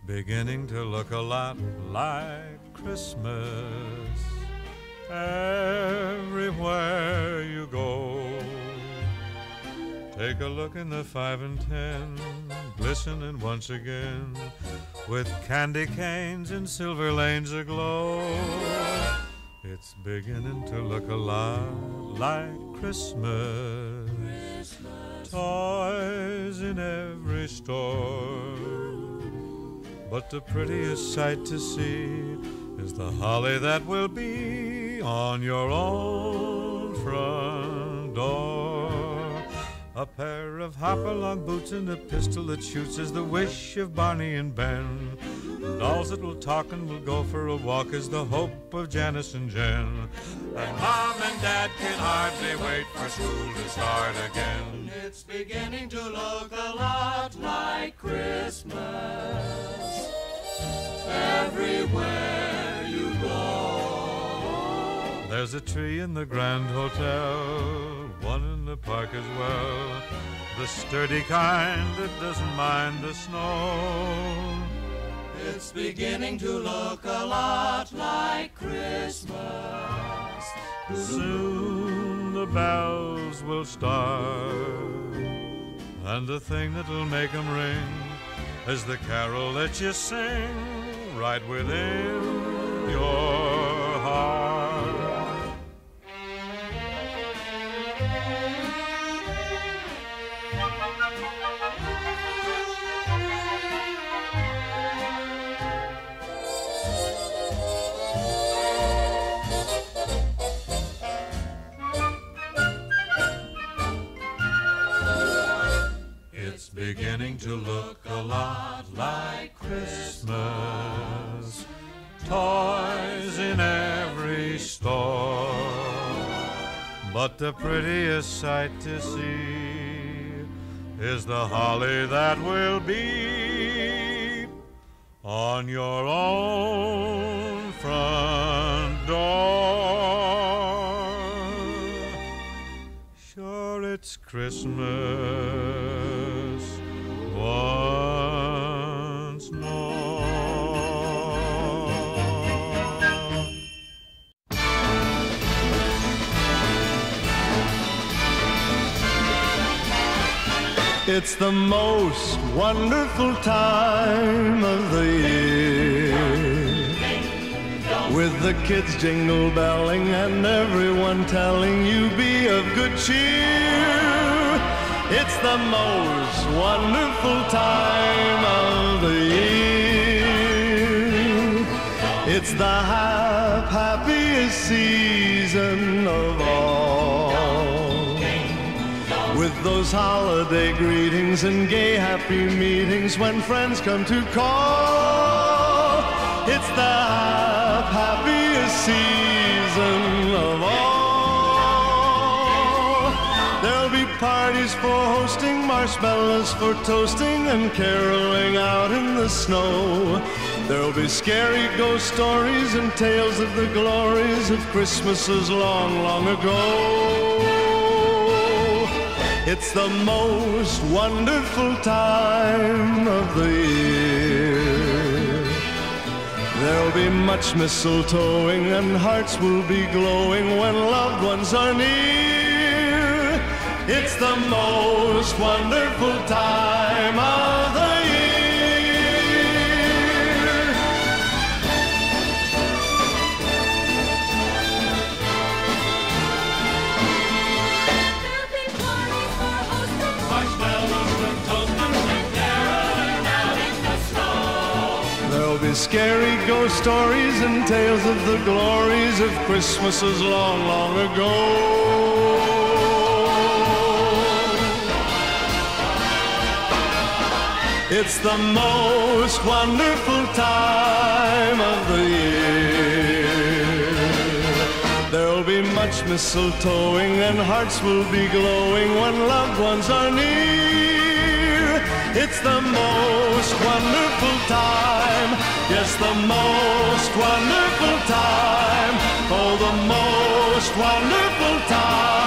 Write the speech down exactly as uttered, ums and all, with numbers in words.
beginning to look a lot like Christmas everywhere you go. Take a look in the five and ten, glistening once again, with candy canes and silver lanes aglow. It's beginning to look a lot like Christmas. Christmas. Toys in every store, but the prettiest sight to see is the holly that will be on your own front door. A pair of hop-along boots and a pistol that shoots is the wish of Barney and Ben. Dolls that will talk and will go for a walk is the hope of Janice and Jen. And Mom and Dad can hardly wait for school to start again. It's beginning to look a lot like Christmas everywhere you go. There's a tree in the Grand Hotel, one in the park as well, the sturdy kind that doesn't mind the snow. It's beginning to look a lot like Christmas. Soon the bells will start, and the thing that'll make them ring is the carol that you sing right within your heart. It's beginning to look a lot like Christmas. Toys in every store, but the prettiest sight to see is the holly that will be on your own front door. Sure, it's Christmas once more. It's the most wonderful time of the year, with the kids jingle belling and everyone telling you be of good cheer. It's the most wonderful time of the year. It's the hap happiest season of all, with those holiday greetings and gay happy meetings when friends come to call. It's the hap happiest season of all. There'll be parties for hosting, marshmallows for toasting, and caroling out in the snow. There'll be scary ghost stories and tales of the glories of Christmases long, long ago. It's the most wonderful time of the year. There'll be much mistletoeing and hearts will be glowing when loved ones are near. It's the most wonderful time of the year. There'll be parties for hosting, marshmallows for toasting, and caroling out in the snow. There'll be scary ghost stories and tales of the glories of Christmases long, long ago. It's the most wonderful time of the year. There'll be much mistletoeing and hearts will be glowing when loved ones are near. It's the most wonderful time, yes, the most wonderful time, oh, the most wonderful time.